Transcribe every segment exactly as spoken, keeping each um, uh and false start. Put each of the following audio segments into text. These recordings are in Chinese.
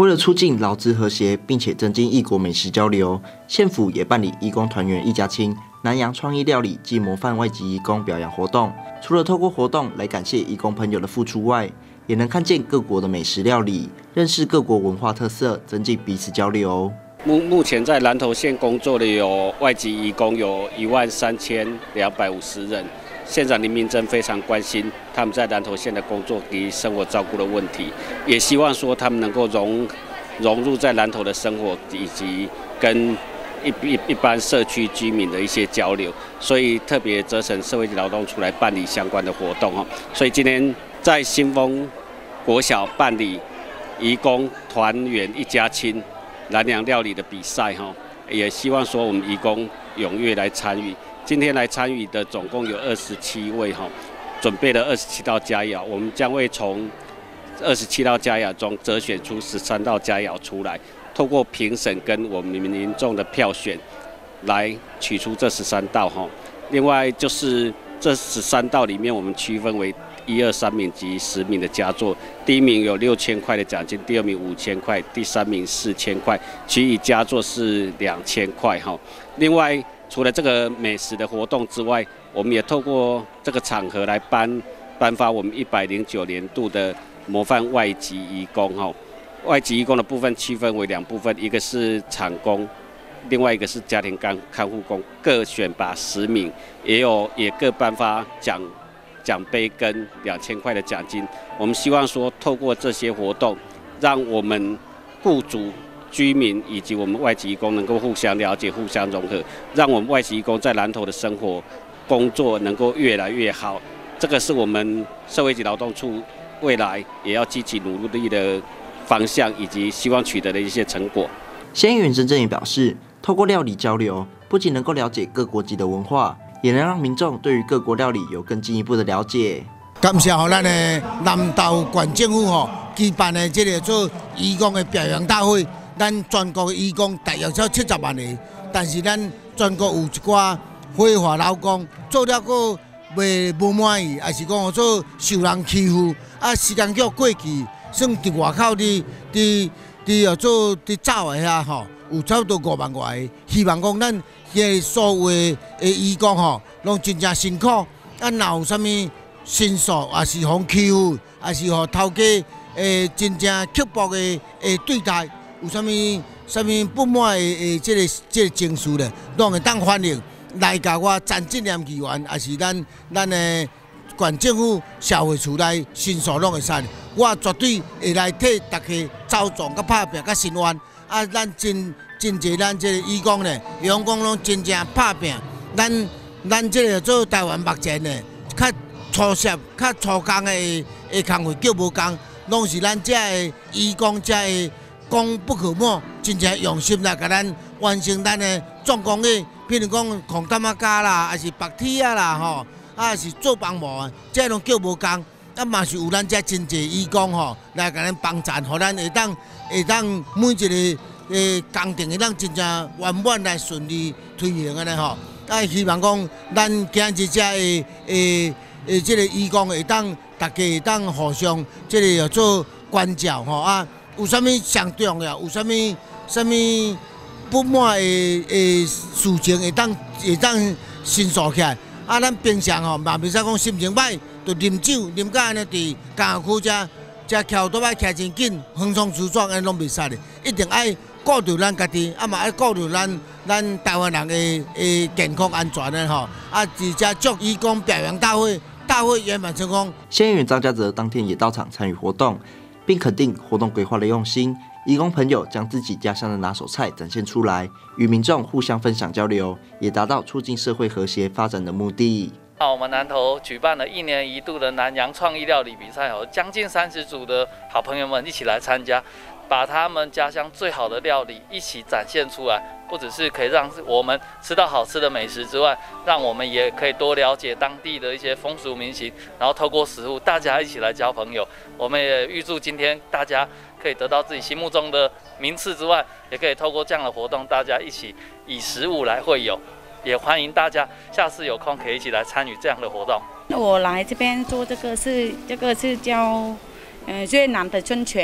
为了促进劳资和谐，并且增进异国美食交流，县府也办理义工团圆一家亲南洋创意料理暨模范外籍义工表扬活动。除了透过活动来感谢义工朋友的付出外，也能看见各国的美食料理，认识各国文化特色，增进彼此交流。 目目前在南投县工作的有外籍义工有一万三千两百五十人。县长林明珍非常关心他们在南投县的工作及生活照顾的问题，也希望说他们能够融融入在南投的生活，以及跟一一一般社区居民的一些交流，所以特别责成社会劳动处来办理相关的活动哦。所以今天在新丰国小办理义工团圆一家亲南洋料理的比赛哈，也希望说我们义工踊跃来参与。今天来参与的总共有二十七位哈，准备了二十七道佳肴，我们将会从二十七道佳肴中择选出十三道佳肴出来，透过评审跟我们民众的票选，来取出这十三道哈。另外就是这十三道里面，我们区分为一二三名及十名的佳作。第一名有六千块的奖金，第二名五千块，第三名四千块，其余佳作是两千块哈。另外，除了这个美食的活动之外，我们也透过这个场合来颁颁发我们一百零九年度的模范外籍义工哈。外籍义工的部分区分为两部分，一个是厂工，另外一个是家庭看看护工，各选拔十名，也有也各颁发奖奖杯跟两千块的奖金。我们希望说，透过这些活动，让我们雇主、居民以及我们外籍义工能够互相了解、互相融合，让我们外籍义工在南投的生活、工作能够越来越好。这个是我们社会及劳动处未来也要积极努力的方向，以及希望取得的一些成果。 县议员曾正也表示，透过料理交流，不仅能够了解各国籍的文化，也能让民众对于各国料理有更进一步的了解。 感谢吼咱的南投县政府吼举办的这个做义工的表扬大会。咱全国的义工大约超七十万个，但是咱全国有一寡非法劳工做了个袂无满意，还是讲做受人欺负，啊时间叫过去，算伫外口伫伫伫要做伫走的遐吼，有差不多五万外个。希望讲咱个所有的义工吼，拢真正辛苦。啊，若有啥物申诉，还是互欺负，还是互头家诶真正刻薄的诶对待。有啥物啥物不满的诶，这个这个情绪咧，拢会当反映来甲我詹志廉议员，也是咱咱的县政府社会处来申诉拢会使。我绝对会来替大家走撞、甲拍拼、甲伸冤。啊，咱真真侪咱这个义工咧，员工拢真正拍拼。咱咱这个做台湾目前咧，较粗涉、较粗工的的工会叫无工，拢是咱这个义工这个。功不可没，真正用心来甲咱完成咱的总工业，譬如讲控担仔架啦，还是白铁啊啦吼，啊是做房模啊，这拢叫无工。啊嘛是有咱这真侪义工吼来甲咱帮衬，互咱会当会当每一个诶工程会当真正圆满来顺利推行安尼吼。啊希望讲咱今日这诶诶诶这个义工会当大家会当互相这个要做关照吼啊。有啥物上重要？有啥物啥物不满的的事情会当会当申诉起来？啊，咱平常吼嘛袂使讲心情歹，就啉酒啉到安尼伫工业区遮遮翘倒摆徛真紧，横冲直撞安尼拢袂使的，一定爱顾着咱家己，啊嘛爱顾着咱咱台湾人的的健康安全的吼。啊，而且祝义工表扬大会大会圆满成功。 县议员张家泽当天也到场参与活动。并肯定活动规划的用心，义工朋友将自己家乡的拿手菜展现出来，与民众互相分享交流，也达到促进社会和谐发展的目的。 我们南投举办了一年一度的南洋创意料理比赛，有将近三十组的好朋友们一起来参加，把他们家乡最好的料理一起展现出来。不只是可以让我们吃到好吃的美食之外，让我们也可以多了解当地的一些风俗民情，然后透过食物，大家一起来交朋友。我们也预祝今天大家可以得到自己心目中的名次之外，也可以透过这样的活动，大家一起以食物来会友。也欢迎大家下次有空可以一起来参与这样的活动。 我来这边做这个是这个是叫呃越南的春卷，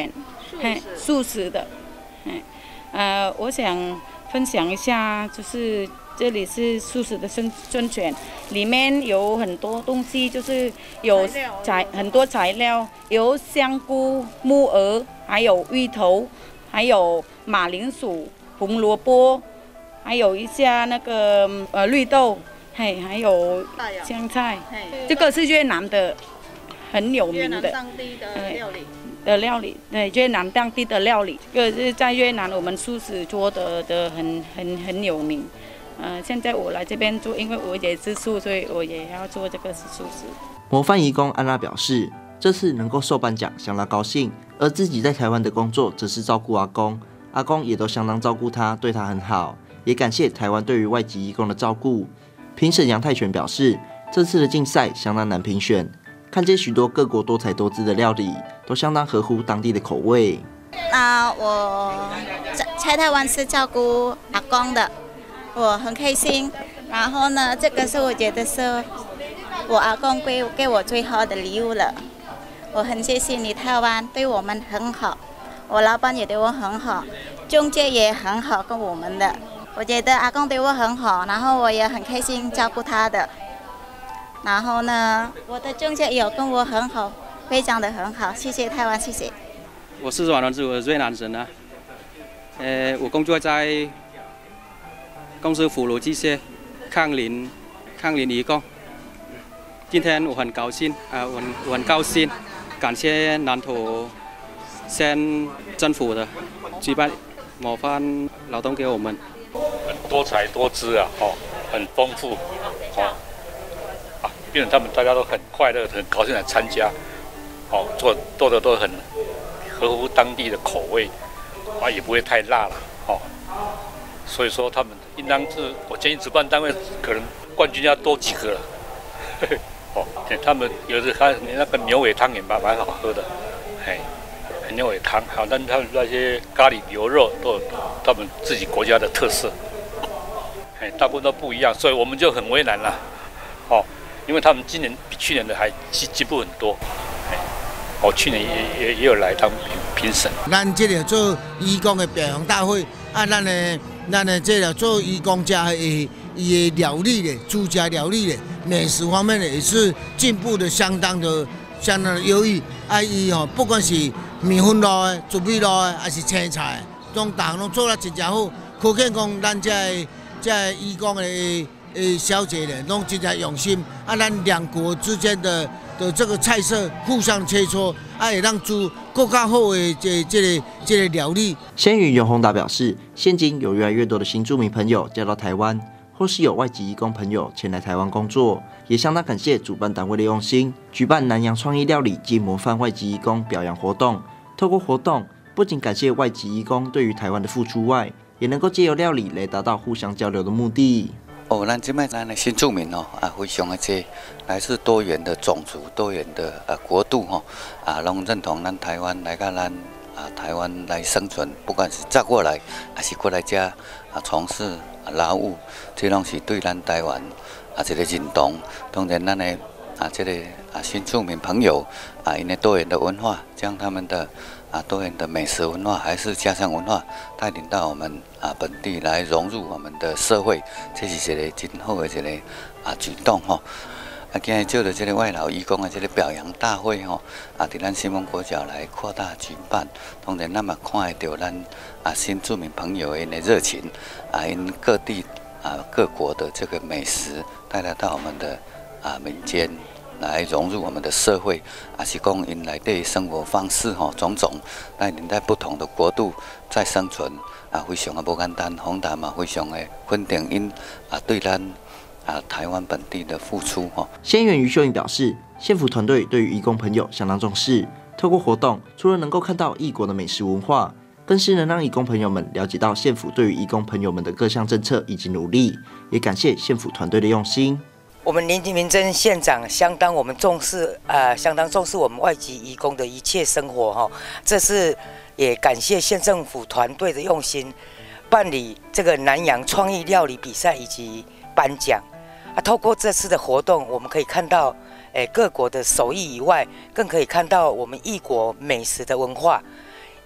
嘿，素食的，嘿，呃，我想分享一下，就是这里是素食的生生泉，里面有很多东西，就是有材很多材料，有香菇、木耳，还有芋头，还有马铃薯、红萝卜，还有一下那个呃绿豆，嘿，还有香菜，这个是越南的，很有名的。越南当地的料理。的料理，对越南当地的料理，这个是在越南我们素食做的的很很很有名。呃，现在我来这边做，因为我也是素，所以我也要做这个是素食。 模范移工安娜表示，这次能够受颁奖相当高兴，而自己在台湾的工作则是照顾阿公，阿公也都相当照顾他，对他很好，也感谢台湾对于外籍移工的照顾。评审杨泰全表示，这次的竞赛相当难评选。看见许多各国多彩多姿的料理，都相当合乎当地的口味。 那我在台湾是照顾阿公的，我很开心。然后呢，这个是我觉得是我阿公给给我最好的礼物了。我很谢谢你台湾对我们很好，我老板也对我很好，中介也很好跟我们的。我觉得阿公对我很好，然后我也很开心照顾他的。然后呢，我的中介也有跟我很好，非常的很好，谢谢台湾，谢谢。 我是阮文志，我是越南人啊。呃，我工作在公司辅乳机械康林康林移工。今天我很高兴啊、呃，我很我很高兴，感谢南投县政府的举办模范劳动给我们。 很多彩多姿啊，哦，很丰富，哦。变成他们大家都很快乐、很高兴来参加，哦，做做的都很合乎当地的口味，啊，也不会太辣了，哦，所以说他们应当是，我建议主办单位可能冠军要多几个了，哦，他们有的他那个牛尾汤也蛮蛮好喝的，嘿，牛尾汤，好，但他们那些咖喱牛肉都有他们自己国家的特色，嘿，大部分都不一样，所以我们就很为难了，哦。因为他们今年比去年的还进进步很多，我、哦、去年也也也有来当评评审。 咱这个做义工的表扬大会，啊，咱的咱的这个做义工家的伊的料理的住家料理的美食方面的也是进步的相当的相当的优异。啊，伊吼不管是米粉类的、猪米类的，还是青菜，拢大项拢做得真正好，可见讲咱这个这个义工的。诶，小姐呢，拢真正用心啊！咱两国之间的的这个菜色互相切磋，啊，会让煮更加好的这这个这个料理。 先宇永宏达表示，现今有越来越多的新住民朋友嫁到台湾，或是有外籍移工朋友前来台湾工作，也相当感谢主办单位的用心，举办南洋创意料理暨模范外籍移工表扬活动。透过活动，不仅感谢外籍移工对于台湾的付出外，也能够借由料理来达到互相交流的目的。 哦，咱即摆咱的新住民哦，啊，非常的多，来自多元的种族、多元的呃国度吼，啊，拢认同咱台湾来到咱啊台湾来生存，不管是走过来，还是过来遮啊从事劳务，这拢是对咱台湾啊一个认同。当然，咱的啊这个啊新住民朋友啊，因为多元的文化，将他们的啊多元的美食文化还是家乡文化带领到我们啊本地来融入我们的社会，这是一个真好的一个啊举动吼。啊，今日借着这个外劳义工的这个表扬大会吼，啊，伫咱新丰国小来扩大举办，当然咱嘛看会到咱啊新住民朋友因的热情，啊因各地啊各国的这个美食带来到我们的啊民间。来融入我们的社会，还是讲因内底生活方式吼，种种带领在不同的国度在生存啊，非常的不简单。宏达嘛，非常的肯定因啊对咱啊台湾本地的付出吼。 县员于秀英表示，县府团队对于移工朋友相当重视，透过活动，除了能够看到异国的美食文化，更是能让移工朋友们了解到县府对于移工朋友们的各项政策以及努力，也感谢县府团队的用心。 我们林明珍县长相当我们重视，呃，相当重视我们外籍移工的一切生活哈。这是也感谢县政府团队的用心，办理这个南洋创意料理比赛以及颁奖。啊，透过这次的活动，我们可以看到，诶，各国的手艺以外，更可以看到我们异国美食的文化，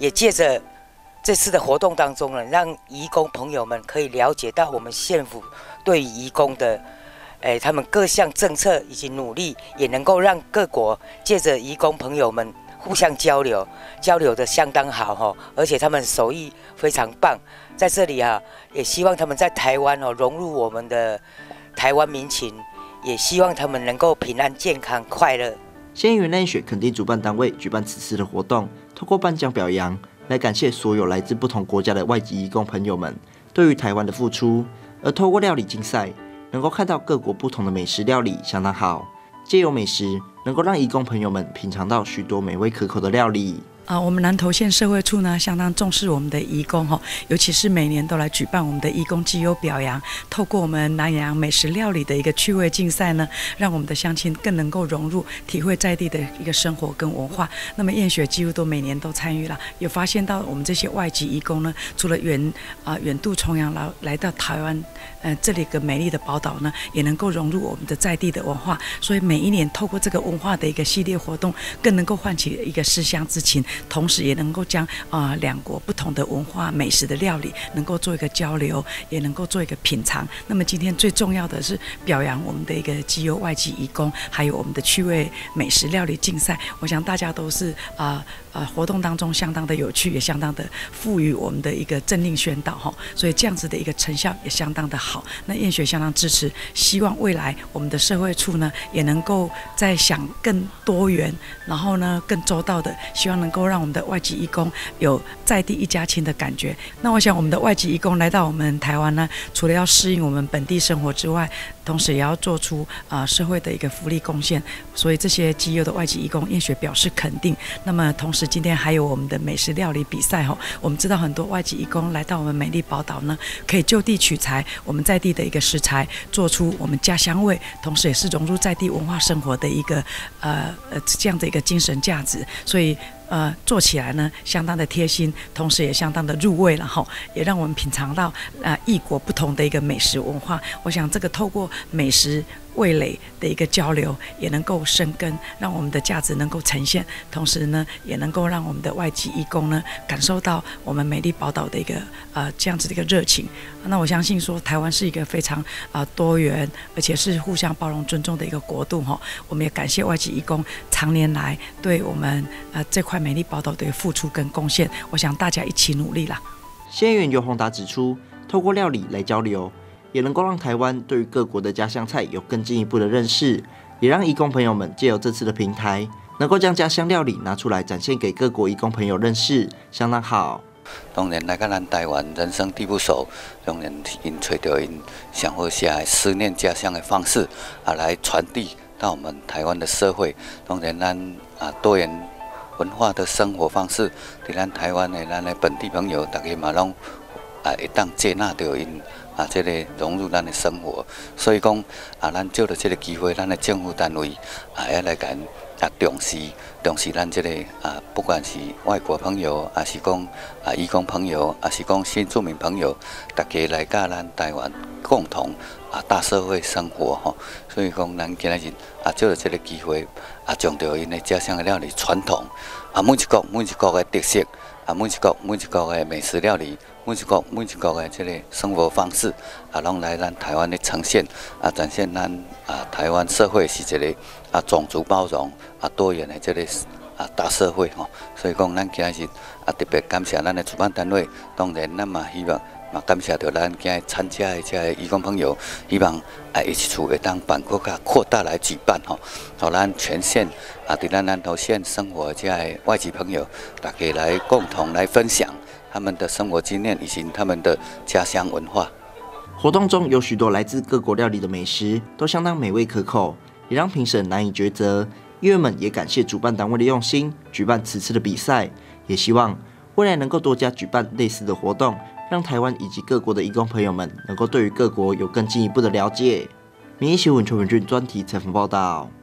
也借着这次的活动当中呢，让移工朋友们可以了解到我们县府对于移工的，诶，他们各项政策以及努力，也能够让各国借着移工朋友们互相交流，交流的相当好哈，而且他们手艺非常棒。在这里啊，也希望他们在台湾哦融入我们的台湾民情，也希望他们能够平安、健康、快乐。 县议员赖雪肯定主办单位举办此次的活动，透过颁奖表扬来感谢所有来自不同国家的外籍移工朋友们对于台湾的付出，而透过料理竞赛，能够看到各国不同的美食料理相当好，借由美食能够让移工朋友们品尝到许多美味可口的料理。 啊，我们南投县社会处呢，相当重视我们的移工哈，尤其是每年都来举办我们的移工绩优表扬。透过我们南洋美食料理的一个趣味竞赛呢，让我们的乡亲更能够融入、体会在地的一个生活跟文化。那么燕雪几乎都每年都参与了，有发现到我们这些外籍移工呢，除了远啊远渡重洋来来到台湾，呃这里个美丽的宝岛呢，也能够融入我们的在地的文化。所以每一年透过这个文化的一个系列活动，更能够唤起一个思乡之情。同时也能够将啊、呃、两国不同的文化美食的料理能够做一个交流，也能够做一个品尝。那么今天最重要的是表扬我们的一个绩优外籍移工，还有我们的趣味美食料理竞赛。我想大家都是啊呃活动当中相当的有趣，也相当的赋予我们的一个政令宣导哈，所以这样子的一个成效也相当的好。那燕雪相当支持，希望未来我们的社会处呢也能够再想更多元，然后呢更周到的，希望能够让我们的外籍移工有在地一家亲的感觉。那我想我们的外籍移工来到我们台湾呢，除了要适应我们本地生活之外，同时也要做出啊、呃、社会的一个福利贡献。所以这些绩优的外籍移工，燕雪表示肯定。那么同时今天还有我们的美食料理比赛哈，我们知道很多外籍移工来到我们美丽宝岛呢，可以就地取材，我们在地的一个食材，做出我们家乡味，同时也是融入在地文化生活的一个呃呃这样的一个精神价值。所以呃，做起来呢相当的贴心，同时也相当的入味了哈，也让我们品尝到呃异国不同的一个美食文化。我想这个透过美食味蕾的一个交流，也能够生根，让我们的价值能够呈现，同时呢，也能够让我们的外籍移工呢感受到我们美丽宝岛的一个呃这样子的一个热情。那我相信说，台湾是一个非常啊、呃、多元，而且是互相包容、尊重的一个国度哈。我们也感谢外籍移工常年来对我们呃这块美丽宝岛的付出跟贡献。我想大家一起努力啦。 县议员尤宏达指出，透过料理来交流，也能够让台湾对于各国的家乡菜有更进一步的认识，也让移工朋友们借由这次的平台，能够将家乡料理拿出来展现给各国移工朋友认识，相当好。 当然来到咱台湾人生地不熟，当然因找到因上好写的思念家乡的方式啊，来传递到我们台湾的社会。当然咱啊多元文化的生活方式，伫咱台湾的咱的本地朋友，大家嘛拢啊会当接纳到因啊，这个融入咱的生活。所以讲啊，咱借着这个机会，咱的政府单位啊要来甲啊重视重视咱这个啊，不管是外国朋友，还是讲啊移工朋友，还是讲新住民朋友，大家来甲咱台湾共同啊大社会生活吼。所以讲，咱今日啊借着这个机会啊，将着因的家乡的料理传统啊，每一国每一国的特色啊，每一国每一国的美食料理。每一国每一国的这个生活方式啊，拢来咱台湾的呈现啊，展现咱啊台湾社会是一个啊种族包容啊多元的这个啊大社会吼。所以讲，咱今日啊特别感谢咱的主办单位，当然咱嘛希望嘛感谢到咱今日参加的这个移工朋友，希望啊一起会当办更加扩大来举办吼，让咱全县啊伫咱南投县生活的这个外籍朋友，大家来共同来分享他们的生活经验以及他们的家乡文化。 活动中有许多来自各国料理的美食，都相当美味可口，也让评审难以抉择。议员们也感谢主办单位的用心，举办此次的比赛，也希望未来能够多加举办类似的活动，让台湾以及各国的移工朋友们能够对于各国有更进一步的了解。民意新闻邱文俊专题采访报道。